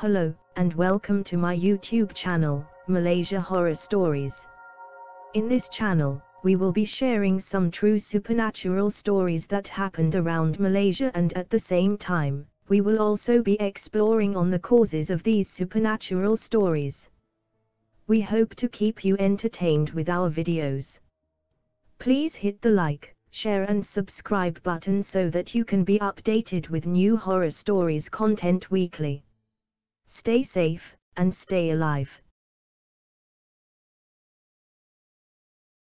Hello, and welcome to my YouTube channel, Malaysia Horror Stories. In this channel, we will be sharing some true supernatural stories that happened around Malaysia, and at the same time, we will also be exploring on the causes of these supernatural stories. We hope to keep you entertained with our videos. Please hit the like, share and subscribe button so that you can be updated with new horror stories content weekly. Stay safe, and stay alive.